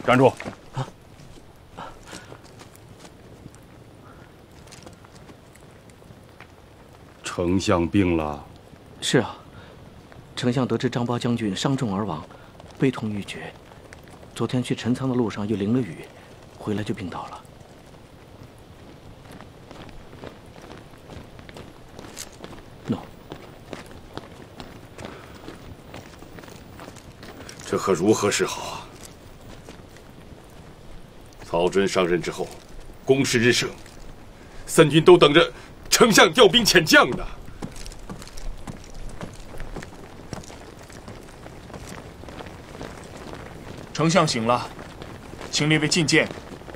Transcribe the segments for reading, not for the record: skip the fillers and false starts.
站住！ 啊！ 丞相病了。 是啊，丞相得知张苞将军伤重而亡，悲痛欲绝。昨天去陈仓的路上又淋了雨，回来就病倒了。喏， 这可如何是好啊？曹真上任之后，攻势日盛，三军都等着丞相调兵遣将呢。 丞相醒了，请列位觐见。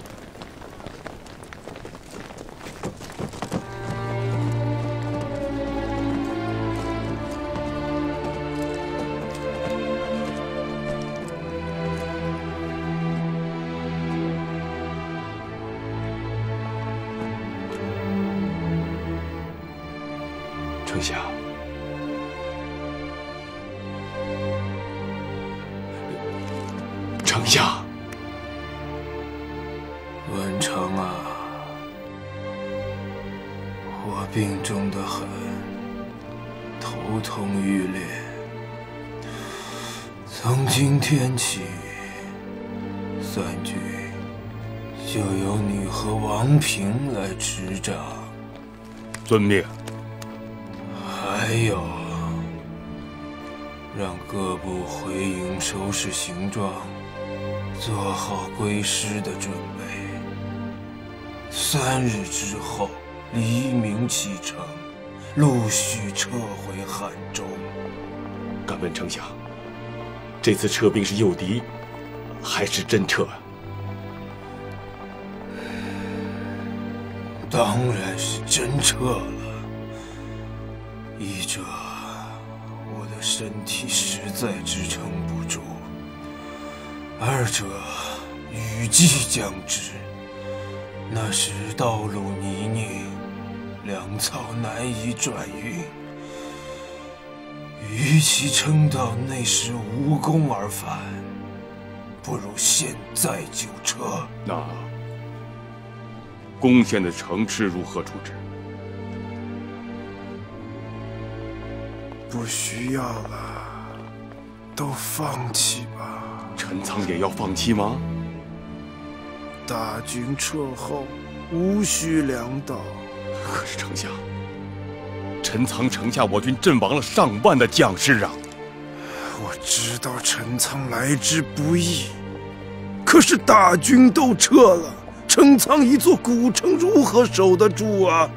丞相，丞相， 文成啊，我病重得很，头痛欲裂。从今天起，三军就由你和王平来执掌。 遵命。 还有，让各部回营收拾行装，做好归师的准备。3日之后，黎明启程，陆续撤回汉中。 敢问丞相，这次撤兵是诱敌，还是真撤啊？ 当然是真撤了。一者，我的身体实在支撑不住；二者，雨季将至，那时道路泥泞，粮草难以转运。与其撑到那时无功而返，不如现在就撤。 那攻陷的城池如何处置？ 不需要了，都放弃吧。 陈仓也要放弃吗？ 大军撤后，无需粮道。 可是丞相，陈仓城下我军阵亡了上万的将士啊！ 我知道陈仓来之不易，可是大军都撤了，陈仓一座古城如何守得住啊？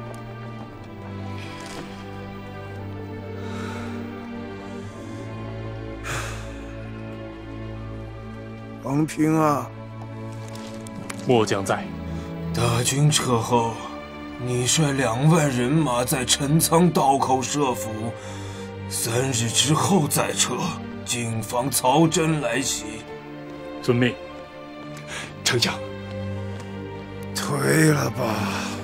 王平啊， 末将在。 大军撤后，你率2万人马在陈仓道口设伏，3日之后再撤，谨防曹真来袭。 遵命。 丞相， 退了吧。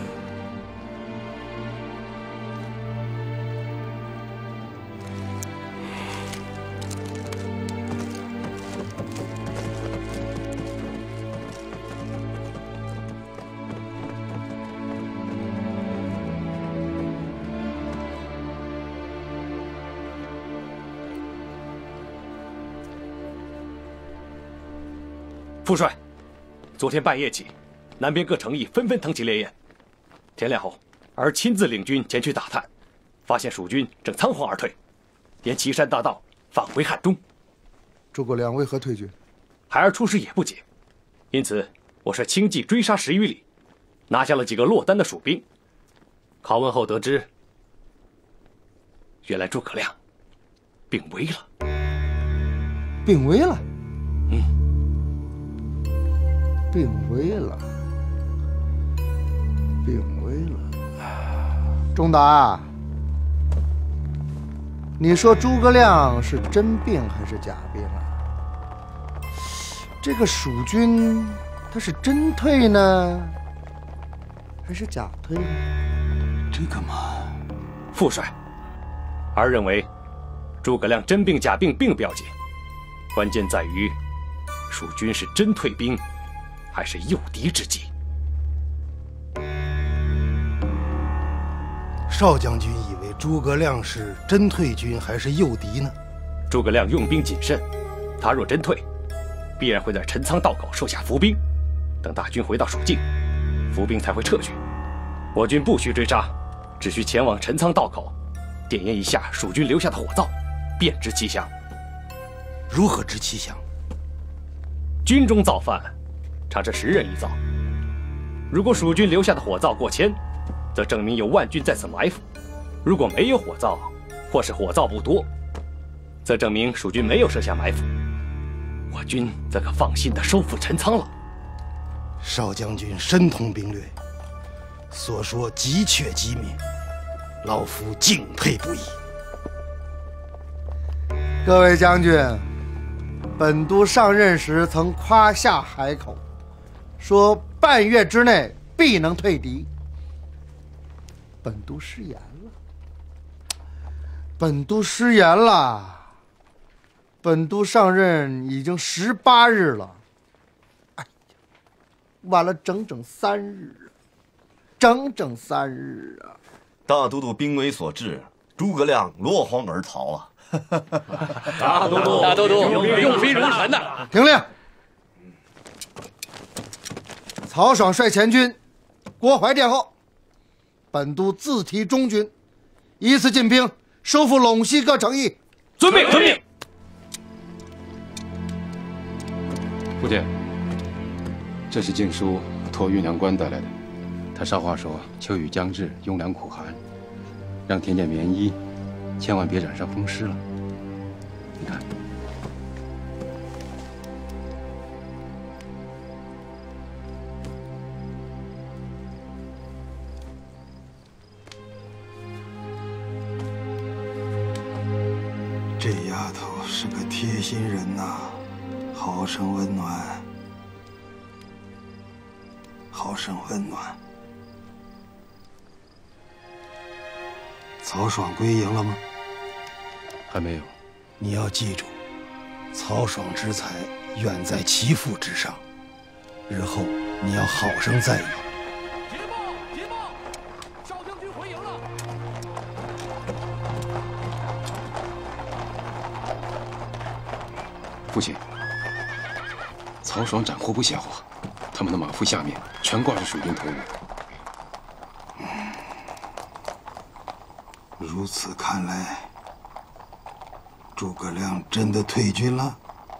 副帅，昨天半夜起，南边各城邑纷纷腾起烈焰。天亮后，儿亲自领军前去打探，发现蜀军正仓皇而退，沿岐山大道返回汉中。 诸葛亮为何退军？ 孩儿出师也不解，因此我率轻骑追杀10余里，拿下了几个落单的蜀兵。拷问后得知，原来诸葛亮病危了。 病危了？ 嗯， 病危了，病危了。仲达，你说诸葛亮是真病还是假病啊？这个蜀军他是真退呢，还是假退呢？ 这个嘛， 副帅，儿认为诸葛亮真病假病并不要紧，关键在于蜀军是真退兵，还是诱敌之计？ 少将军以为诸葛亮是真退军还是诱敌呢？ 诸葛亮用兵谨慎，他若真退，必然会在陈仓道口设下伏兵，等大军回到蜀境，伏兵才会撤去。我军不需追杀，只需前往陈仓道口，点燃一下蜀军留下的火灶，便知其详。 如何知其详？ 军中造饭，常是10人一灶。如果蜀军留下的火灶过千，则证明有万军在此埋伏；如果没有火灶，或是火灶不多，则证明蜀军没有设下埋伏。我军则可放心地收复陈仓了。 少将军深通兵略，所说极确机敏，老夫敬佩不已。各位将军，本督上任时曾夸下海口，说半月之内必能退敌。本督失言了，本督上任已经18日了，哎呀，晚了整整3日，啊！ 大都督兵危所至，诸葛亮落荒而逃啊！ 大都督用兵如神呐！ 停令！曹爽率前军郭淮殿后，本督自提中军，依次进兵，收复陇西各城邑。 遵命，遵命。 父亲，这是禁书，托运粮官带来的。他捎话说，秋雨将至，庸凉苦寒，让添件棉衣，千万别染上风湿了。你看， 这丫头是个贴心人呐，好生温暖，好生温暖。曹爽归营了吗？ 还没有。 你要记住，曹爽之才远在其父之上，日后你要好生赞扬。 捷报！少将军回营了。 父亲，曹爽斩获不下滑，他们的马腹下面全挂着蜀军头目。 如此看来，诸葛亮真的退军了？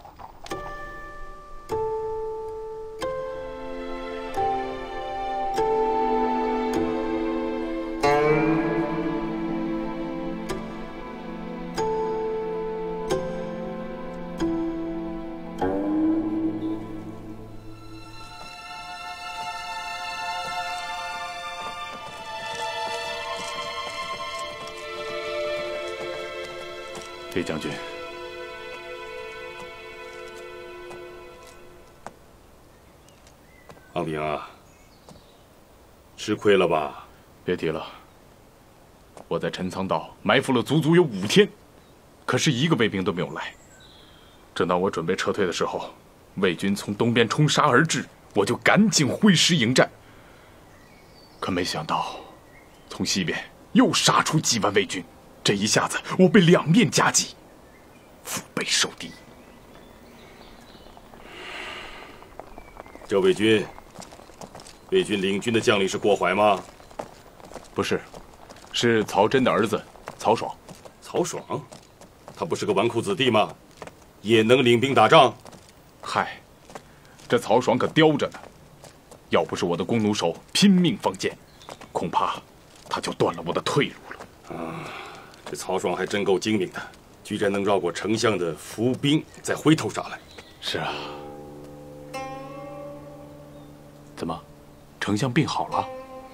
李将军， 昂平啊，吃亏了吧？ 别提了，我在陈仓道埋伏了足足有5天，可是一个卫兵都没有来。正当我准备撤退的时候，魏军从东边冲杀而至，我就赶紧挥师迎战。可没想到，从西边又杀出几万魏军。这一下子，我被2面夹击，腹背受敌。 这魏军领军的将领是郭淮吗？ 不是，是曹真的儿子曹爽。 曹爽，他不是个纨绔子弟吗？也能领兵打仗？ 嗨，这曹爽可刁着呢。要不是我的弓弩手拼命放箭，恐怕他就断了我的退路了。 啊！这曹爽还真够精明的，居然能绕过丞相的伏兵，再回头杀来。 是啊。怎么，丞相病好了？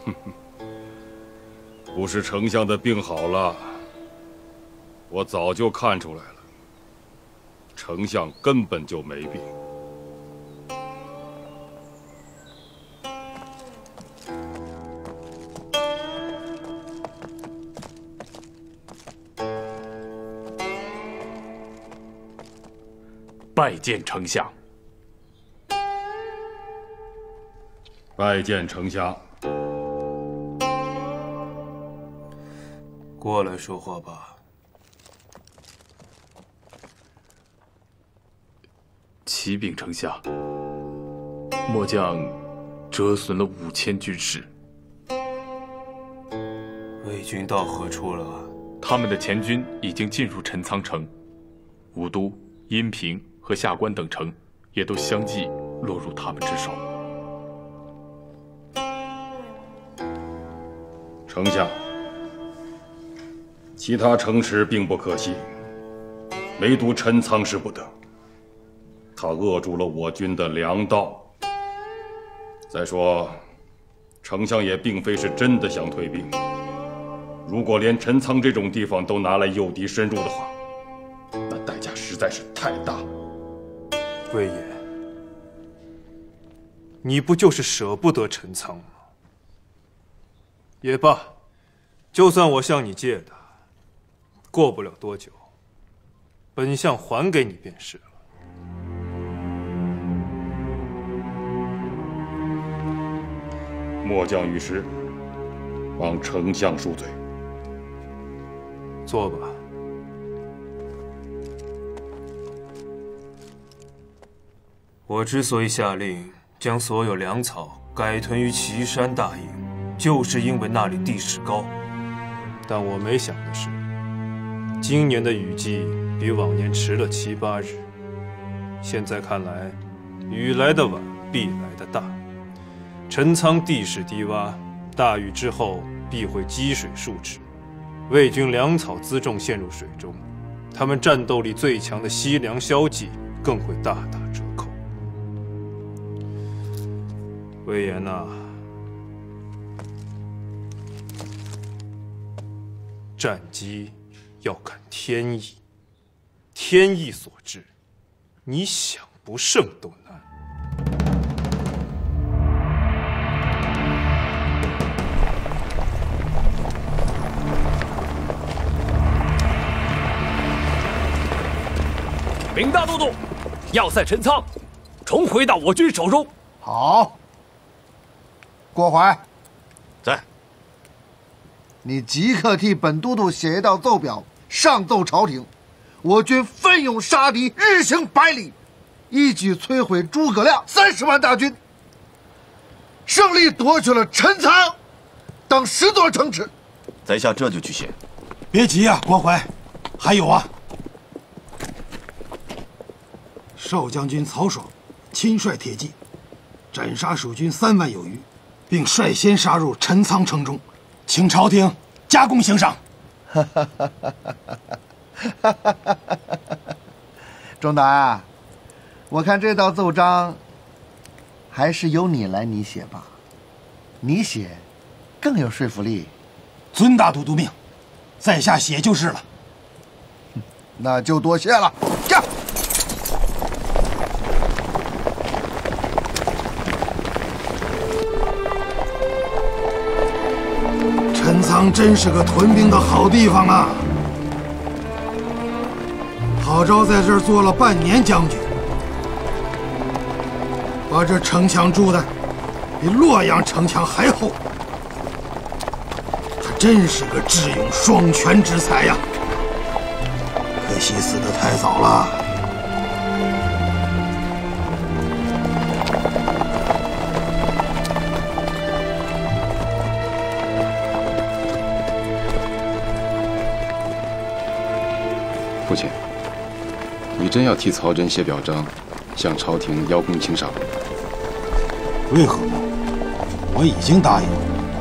不是丞相的病好了，我早就看出来了，丞相根本就没病。 拜见丞相。 拜见丞相。 过来说话吧。 启禀丞相，末将折损了5000军士。 魏军到何处了？ 他们的前军已经进入陈仓城，武都、阴平和下关等城也都相继落入他们之手。 丞相，其他城池并不可惜，唯独陈仓是不得。他扼住了我军的粮道。再说，丞相也并非是真的想退兵。如果连陈仓这种地方都拿来诱敌深入的话，那代价实在是太大。 魏延，你不就是舍不得陈仓吗？也罢，就算我向你借的，过不了多久，本相还给你便是了。 末将御史望丞相恕罪。 坐吧。我之所以下令将所有粮草改屯于岐山大营，就是因为那里地势高。但我没想的是，今年的雨季比往年迟了7、8日。现在看来，雨来得晚，必来得大。陈仓地势低洼，大雨之后必会积水数尺，魏军粮草辎重陷入水中，他们战斗力最强的西凉骁骑更会大打折扣。魏延呐，战机要看天意，天意所致，你想不胜都难。 禀大都督，要塞陈仓重回到我军手中。 好，郭淮， 在。 你即刻替本都督写一道奏表，上奏朝廷，我军奋勇杀敌，日行100里，一举摧毁诸葛亮30万大军，胜利夺取了陈仓等10座城池。 在下这就去写。 别急啊，郭淮，还有啊。少将军曹爽亲率铁骑，斩杀蜀军3万有余，并率先杀入陈仓城中，请朝廷加功行赏。 钟达，我看这道奏章还是由你来拟写吧，你写更有说服力。 遵大都督命，在下写就是了。 那就多谢了。驾！ 陈仓真是个屯兵的好地方啊！郝昭在这儿做了半年将军，把这城墙筑的比洛阳城墙还厚。他真是个智勇双全之才呀！可惜死得太早了。 父亲，你真要替曹真写表彰，向朝廷邀功请赏？ 为何呢？我已经答应了。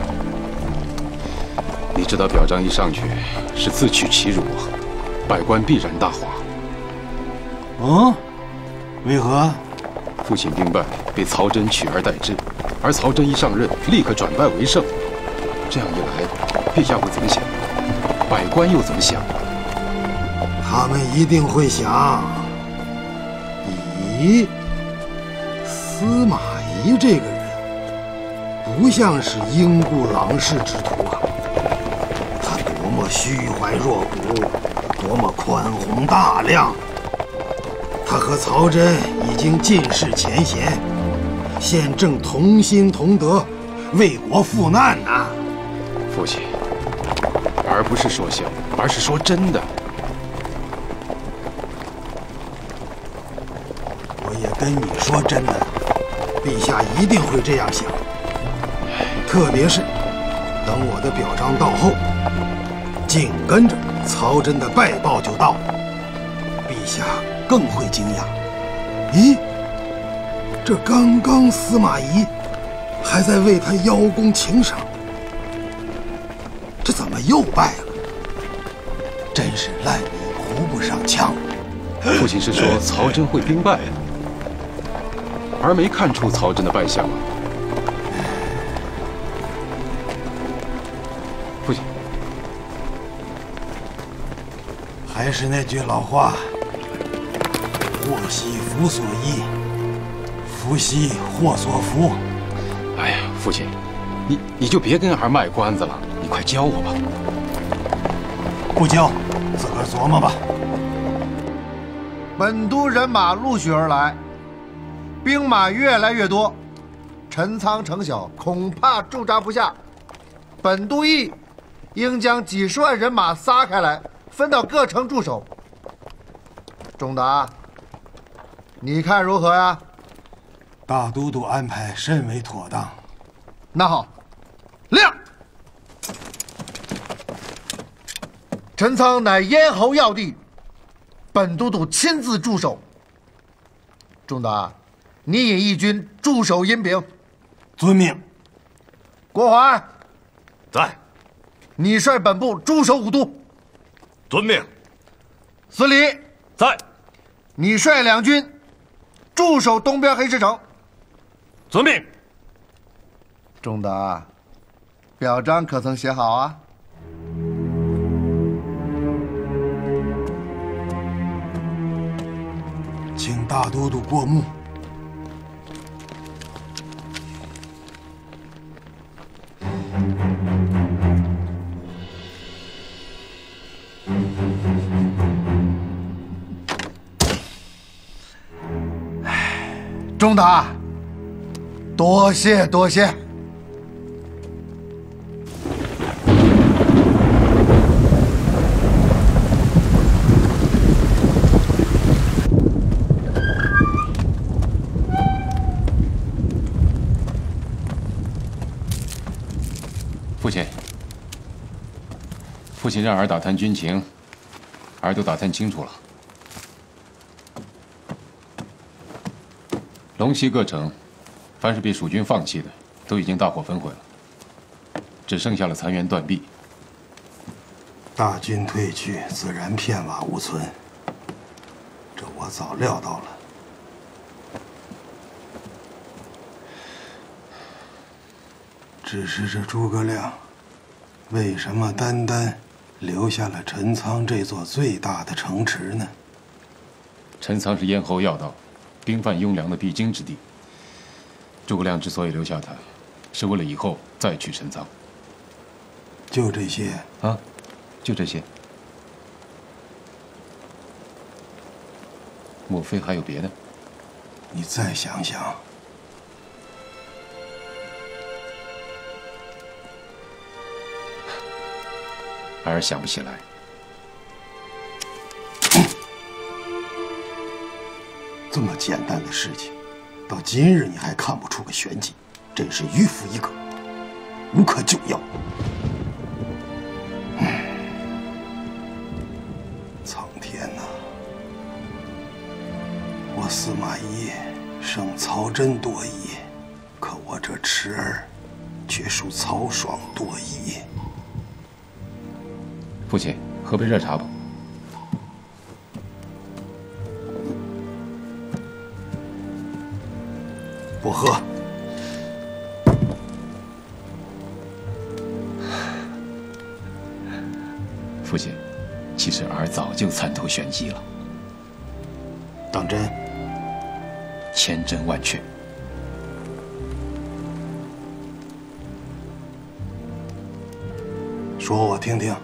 你知道表彰一上去是自取其辱啊，百官必然大哗。 嗯，为何？ 父亲兵败被曹真取而代之，而曹真一上任立刻转败为胜，这样一来，陛下会怎么想？百官又怎么想？ 他们一定会想：咦，司马懿这个人不像是英布郎氏之徒啊！他多么虚怀若谷，多么宽宏大量！他和曹真已经尽释前嫌， 现正同心同德，为国赴难呐！ 父亲，而不是说笑，而是说真的。 我也跟你说真的，陛下一定会这样想。特别是等我的表彰到后，紧跟着曹真的败报就到，陛下更会惊讶。咦，这刚刚司马懿还在为他邀功请赏，这怎么又败了？真是烂泥糊不上墙。 父亲是说曹真会兵败，而没看出曹真的败相啊。父亲， 还是那句老话，祸兮福所依，福兮祸所伏。 哎呀，父亲，你就别跟儿卖关子了，你快教我吧。 不教，自个儿琢磨吧。 本都人马陆续而来，兵马越来越多，陈仓城小，恐怕驻扎不下。本都邑应将几十万人马撒开来，分到各城驻守。仲达，你看如何呀？ 大都督安排甚为妥当。 那好，亮！陈仓乃咽喉要地，本都督亲自驻守。仲达，你引义军驻守阴平。 遵命。 郭淮， 在。 你率本部驻守武都。 遵命。 司礼， 在。 你率两军驻守东边黑石城。 遵命。 仲达，表彰可曾写好啊？ 请大都督过目。 仲达，多谢多谢。 父亲让儿打探军情，儿都打探清楚了。龙西各城，凡是被蜀军放弃的，都已经大火焚毁了，只剩下了残垣断壁。 大军退去，自然片瓦无存。这我早料到了。只是这诸葛亮，为什么单单留下了陈仓这座最大的城池呢？ 陈仓是咽喉要道，兵犯雍凉的必经之地。诸葛亮之所以留下他，是为了以后再取陈仓。 就这些啊？就这些？莫非还有别的？ 你再想想。 儿想不起来。 这么简单的事情，到今日你还看不出个玄机，真是迂腐一个，无可救药。苍天哪！我司马懿胜曹真多矣，可我这池儿却输曹爽多矣。 父亲，喝杯热茶吧。 不喝。 父亲，其实儿早就参透玄机了。 当真？ 千真万确。 说我听听。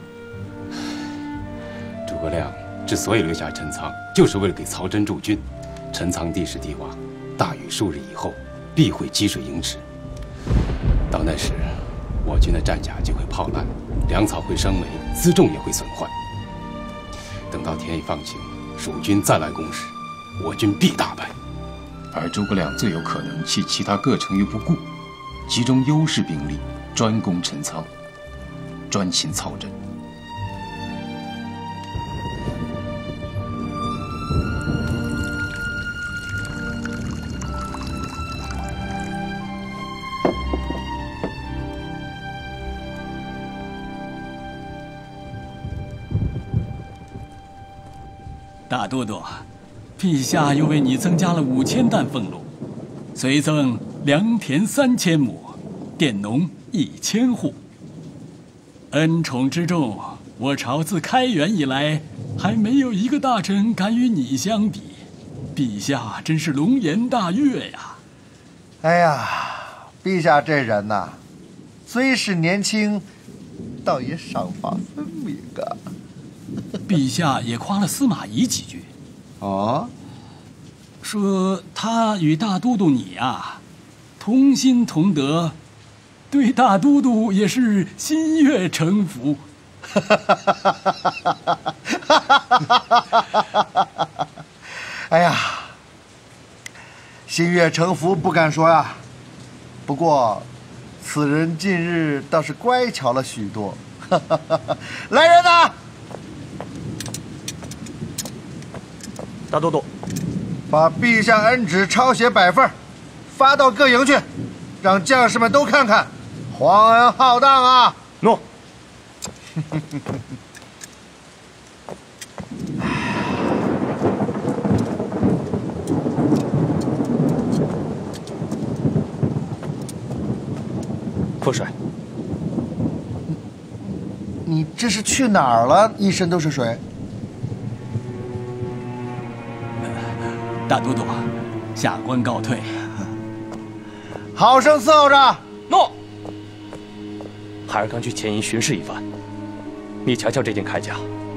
诸葛亮之所以留下陈仓，就是为了给曹真驻军。陈仓地势低洼，大雨数日以后， 必会积水盈池。到那时，我军的战甲就会泡烂，粮草会生霉，辎重也会损坏。等到天一放晴，蜀军再来攻时，我军必大败。而诸葛亮最有可能弃其他各城于不顾，集中优势兵力，专攻陈仓，专心操阵。 大都督，陛下又为你增加了5000担俸禄，随赠良田3000亩，佃农1000户。恩宠之重，我朝自开元以来，还没有一个大臣敢与你相比。陛下真是龙颜大悦呀！ 哎呀，陛下这人呐，虽是年轻，倒也赏罚分明啊。 陛下也夸了司马懿几句。 哦， 说他与大都督你啊，同心同德，对大都督也是心悦诚服。 哎呀，心悦诚服不敢说呀，不过此人近日倒是乖巧了许多。来人呐！ 大都督， 把陛下恩旨抄写100份，发到各营去，让将士们都看看，皇恩浩荡啊！ 诺。副帅， 你这是去哪儿了？一身都是水。 大都督，下官告退。 好生伺候着。 诺。孩儿刚去前营巡视一番，你瞧瞧这件铠甲。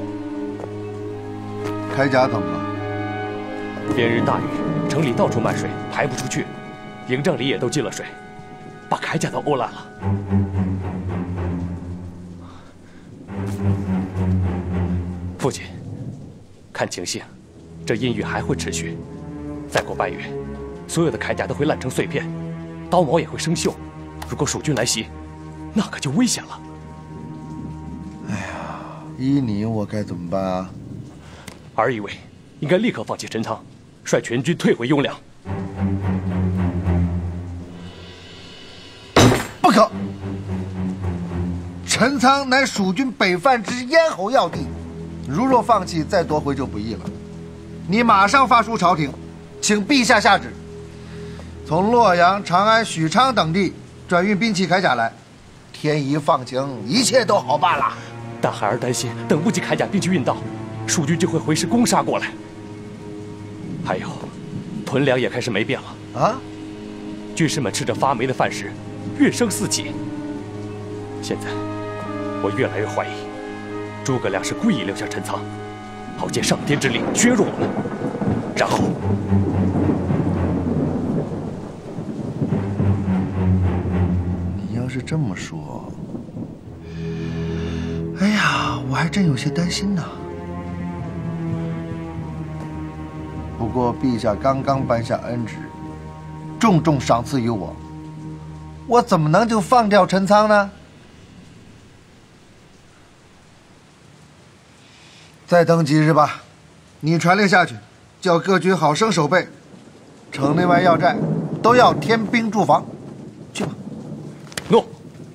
铠甲怎么了？ 连日大雨，城里到处漫水，排不出去，营帐里也都进了水，把铠甲都沤烂了。父亲，看情形，这阴雨还会持续。再过半月，所有的铠甲都会烂成碎片，刀矛也会生锈。如果蜀军来袭，那可就危险了。 哎呀，依你我该怎么办啊？ 儿以为应该立刻放弃陈仓，率全军退回雍凉。 不可！陈仓乃蜀军北犯之咽喉要地，如若放弃，再夺回就不易了。你马上发书朝廷，请陛下下旨，从洛阳、长安、许昌等地转运兵器铠甲来。天一放晴，一切都好办了。 但孩儿担心，等不及铠甲兵器运到，蜀军就会回师攻杀过来。还有，屯粮也开始没变了啊！军士们吃着发霉的饭食，怨声四起。现在，我越来越怀疑，诸葛亮是故意留下陈仓，好借上天之力削弱我们，然后。 要是这么说，哎呀，我还真有些担心呢。不过陛下刚刚颁下恩旨，重重赏赐于我，我怎么能就放掉陈仓呢？再等几日吧，你传令下去，叫各军好生守备，城内外要寨都要添兵驻防。去吧。 诺。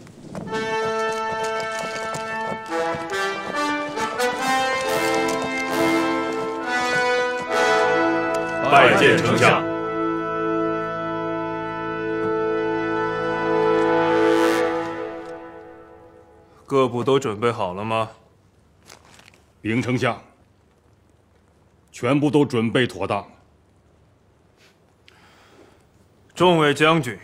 拜见丞相。 各部都准备好了吗？ 禀丞相，全部都准备妥当。 众位将军，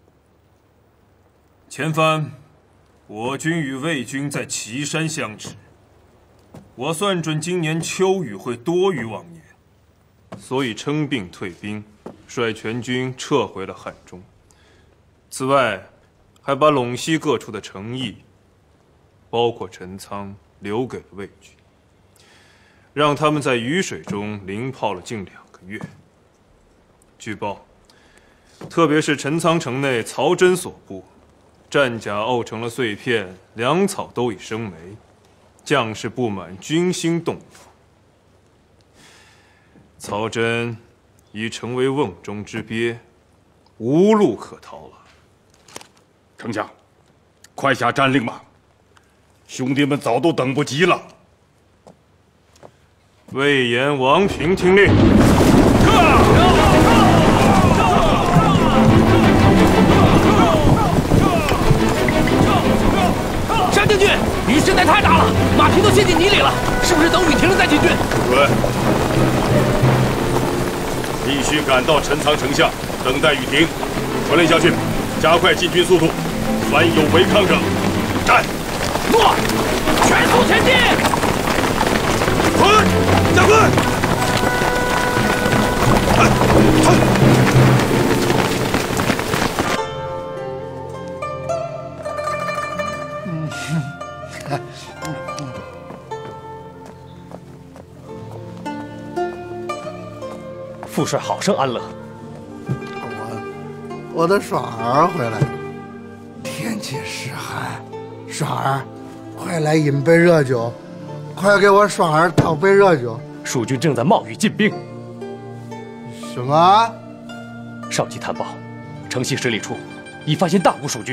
前番我军与魏军在岐山相持，我算准今年秋雨会多于往年，所以称病退兵， 率全军撤回了汉中。此外，还把陇西各处的城邑，包括陈仓，留给了魏军，让他们在雨水中淋泡了近2个月。据报，特别是陈仓城内曹真所部，战甲沤成了碎片，粮草都已生霉，将士不满，军心动摇。曹真已成为瓮中之鳖，无路可逃了。 丞相，快下战令吧！兄弟们早都等不及了。 魏延、王平听令。 张将军，雨实在太大了，马匹都陷进泥里了，是不是等雨停了再进军？ 不准！必须赶到陈仓城下，等待雨停。传令下去，加快进军速度。凡有违抗者，战！ 诺！全速前进！ 快！加快！ 父帅好生安乐。 我的爽儿回来了。天气湿寒，爽儿，快来饮杯热酒，快给我爽儿倒杯热酒。 蜀军正在冒雨进兵。 什么？ 上级探报，城西10里处已发现大股蜀军。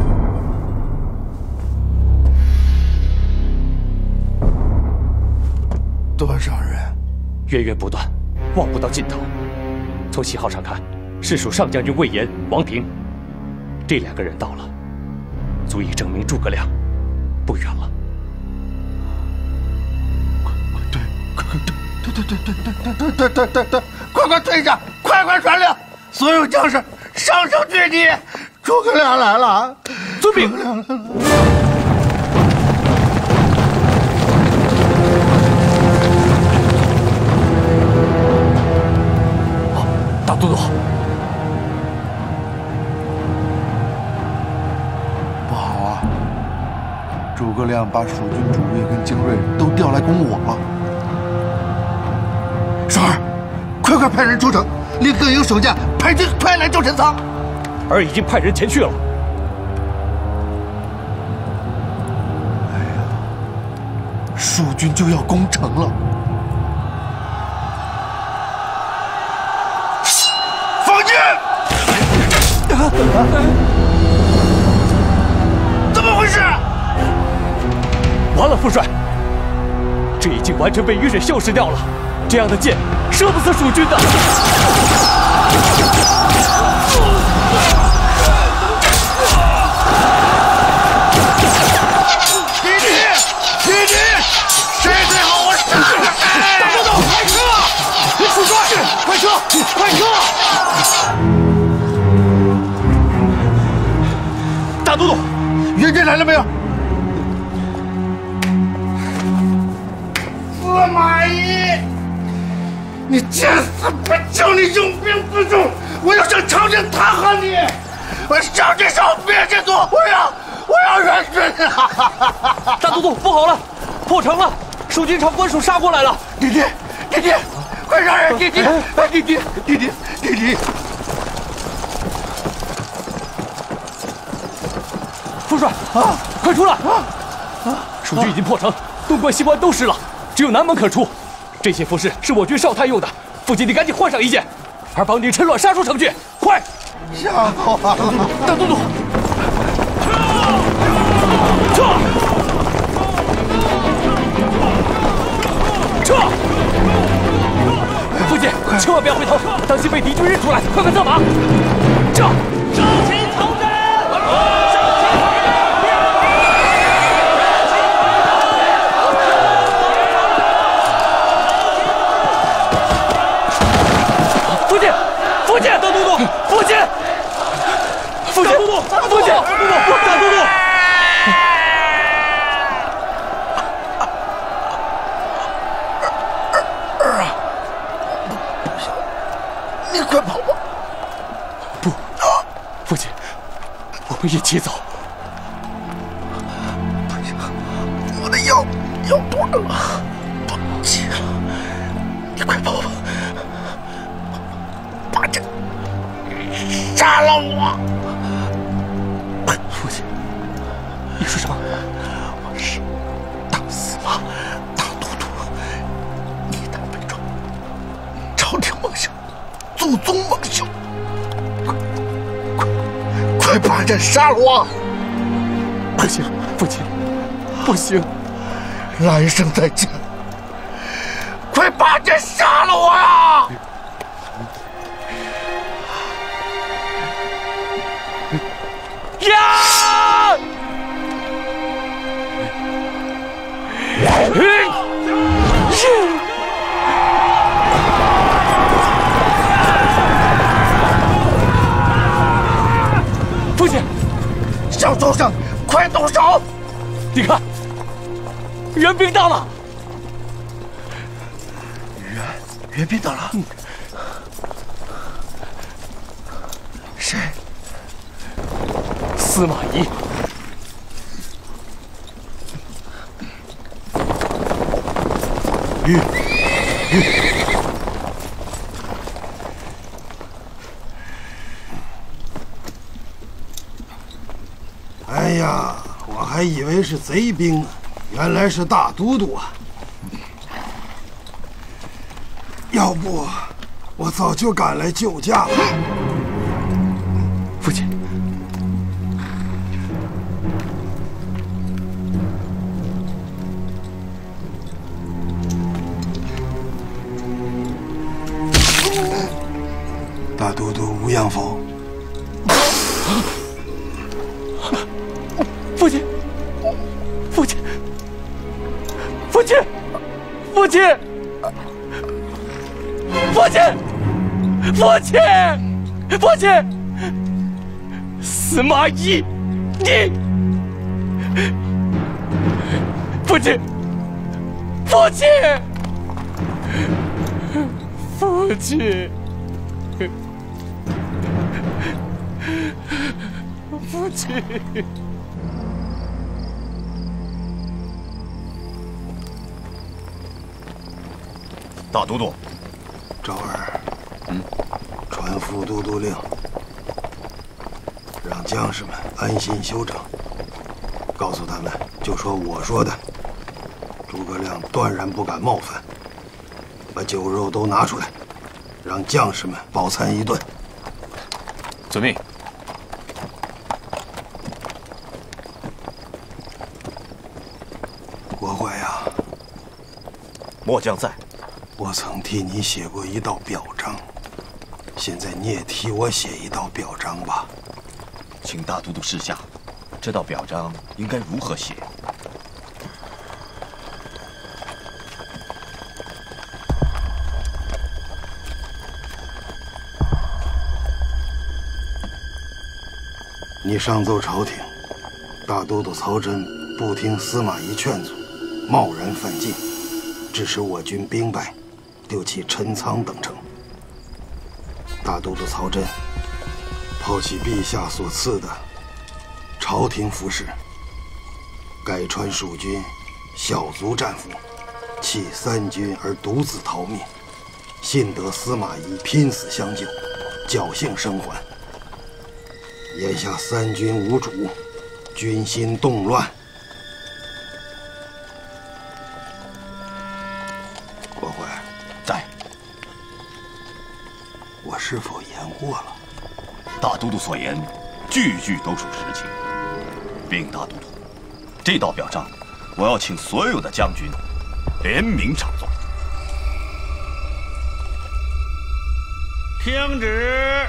多少人？ 源源不断，望不到尽头。从旗号上看，是属上将军魏延、王平。这2个人到了，足以证明诸葛亮不远了。 对，快退下！快传令，所有将士上城拒敌！诸葛亮来了！ 遵命。大都督， 不好啊！诸葛亮把蜀军主力跟精锐都调来攻我了。爽儿，快派人出城，令各营守将派军快来救陈仓。 儿已经派人前去了。 哎呀，蜀军就要攻城了。怎么回事？ 完了，父帅，这已经完全被雨水锈蚀掉了。这样的箭射不死蜀军的。 弟弟，谁最好我杀了谁！大都督，快撤！父帅，快撤！ 大都督， 援军来了没有？司马懿，你贱死！不叫你用兵自重，我要向朝廷弹劾你！我上去烧别这座，我要援军啊！ 大都督，不好了，破城了！蜀军朝官署杀过来了！ 弟弟，快让人！弟弟！ 父帅啊，快出来！蜀军已经破城，东关西关都湿了，只有南门可出。这些服饰是我军少太用的，父亲你赶紧换上一件，而帮你趁乱杀出城去，快！ 吓跑了！ 大都督，撤！父亲，千万不要回头，当心被敌军认出来！快策马！撤！ 上前曹真！ 父亲，大都督，父亲，大都督，父亲，大都督， 儿啊，你快跑吧！ 父亲，我们一起走。 不行，我的药断了，不行，你快跑吧！把这杀了我！ 父亲，你说什么？ 我是大司马大都督，逆胆北闯，朝廷蒙羞，祖宗蒙羞！快把这杀了我！ 不行，父亲，不行， 来生再见！快把这杀了我呀！ 呀！父亲， 小畜生，快动手！ 你看，援兵到了。 援兵到了。谁？ 司马懿。 哎呀，我还以为是贼兵呢，原来是大都督啊！要不我早就赶来救驾了。 父亲， 大都督无恙否？ 父亲，父亲，父亲，父亲，父亲，父亲，父亲，司马懿，你，父亲，父亲，父亲，父亲。 大都督， 赵儿，传副都督令，让将士们安心休整。告诉他们，就说我说的。诸葛亮断然不敢冒犯。把酒肉都拿出来，让将士们饱餐一顿。 遵命。 国怀呀， 末将在。 我曾替你写过一道表彰，现在你也替我写一道表彰吧。 请大都督示下，这道表彰应该如何写？ 你上奏朝廷，大都督曹真不听司马懿劝阻，贸然犯境，致使我军兵败，丢弃陈仓等城。大都督曹真抛弃陛下所赐的朝廷服饰，改穿蜀军小卒战服，弃三军而独自逃命，幸得司马懿拼死相救，侥幸生还。眼下三军无主，军心动乱。国怀在。 我是否言过了？ 大都督所言，句句都属实情。禀大都督，这道表彰，我要请所有的将军联名上奏。 听旨。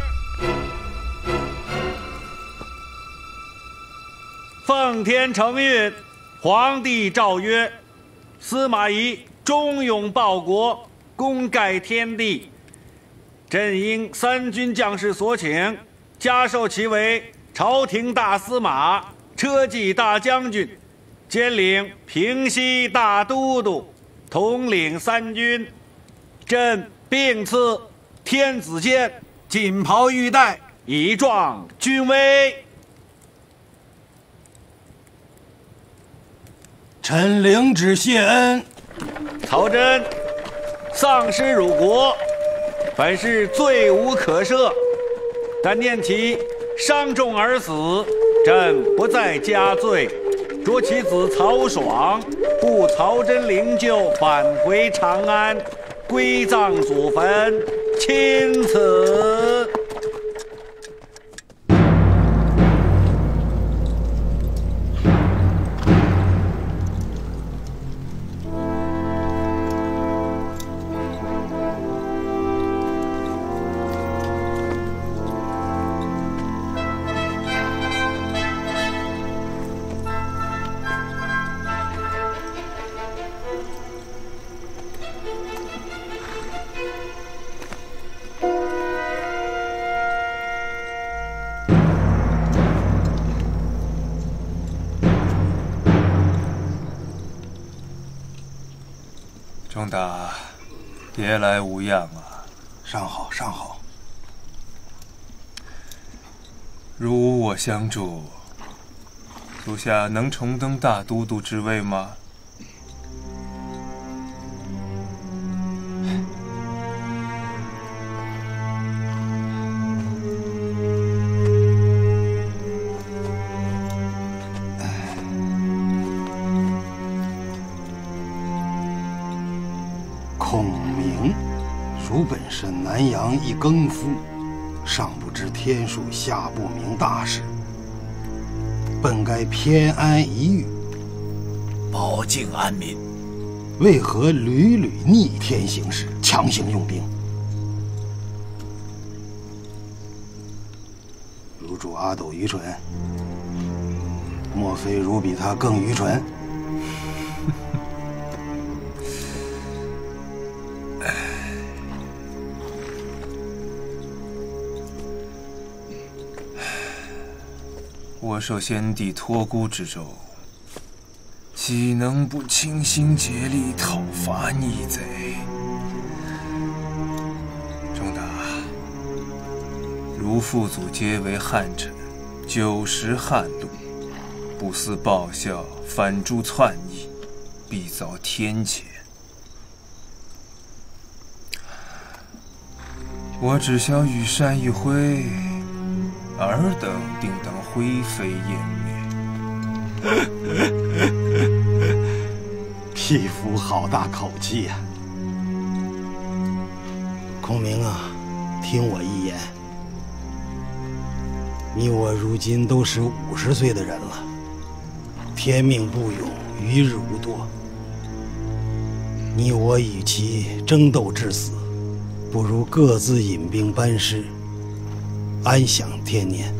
奉天承运，皇帝诏曰：司马懿忠勇报国，功盖天地。朕因三军将士所请，加授其为朝廷大司马、车骑大将军，兼领平西大都督，统领三军。朕并赐天子剑、锦袍玉带、 以壮军威。 臣领旨谢恩。 曹真，丧师辱国，本是罪无可赦。但念其伤重而死，朕不再加罪，捉其子曹爽，护曹真灵柩返回长安，归葬祖坟，钦此。 仲达，别来无恙啊！ 尚好，尚好。 如我相助，足下能重登大都督之位吗？ 孔明，汝本是南阳一更夫，上不知天数，下不明大事，本该偏安一隅， 保境安民， 为何屡屡逆天行事，强行用兵？汝主阿斗愚蠢，莫非汝比他更愚蠢？ 我受先帝托孤之舟，岂能不倾心竭力讨伐逆贼？仲达，如父祖皆为汉臣，久识汉路，不思报效，反助篡逆，必遭天谴。我只消羽扇一挥，尔等定当灰飞烟灭。 匹夫好大口气呀！孔明啊，听我一言，你我如今都是50岁的人了，天命不永，余日无多。你我与其争斗至死，不如各自引兵班师，安享天年。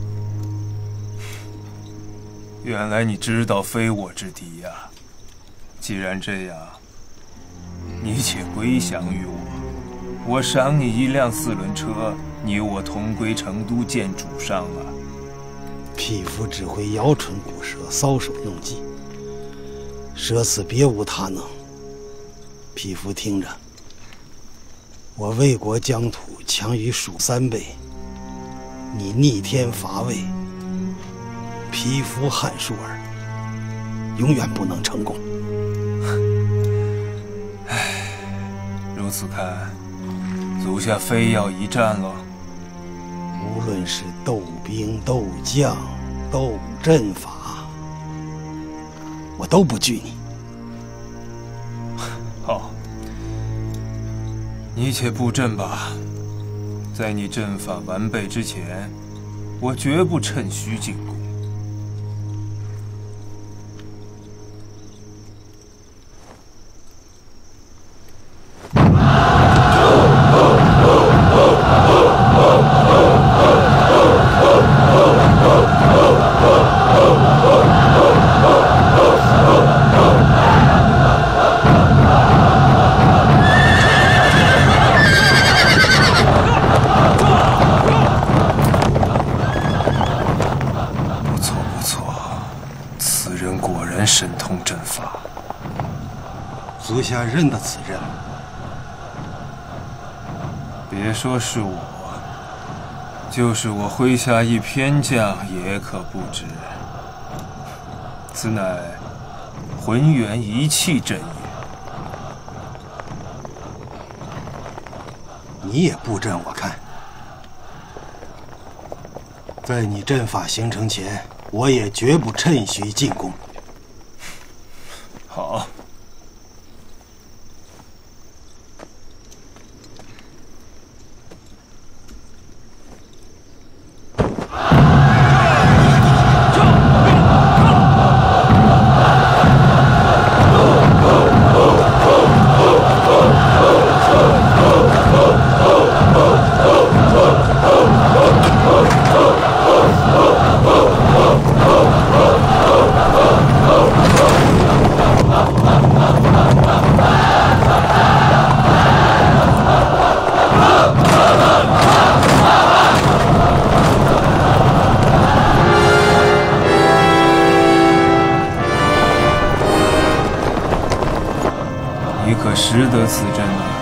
原来你知道非我之敌呀！既然这样，你且归降于我，我赏你1辆4轮车，你我同归成都见主上啊！ 匹夫只会摇唇鼓舌，搔首弄伎，舍此别无他能。匹夫听着，我魏国疆土强于蜀3倍，你逆天伐魏，匹夫汉疏儿，永远不能成功。 唉，如此看，足下非要一战了。 无论是斗兵、斗将、斗阵法，我都不惧你。 好，你且布阵吧。在你阵法完备之前，我绝不趁虚进攻。神通阵法， 足下认得此人。 别说是我， 就是我麾下一偏将，也可不知。此乃浑元一气阵也。 你也布阵我看。在你阵法形成前，我也绝不趁虚进攻。 好。你可识得此阵吗？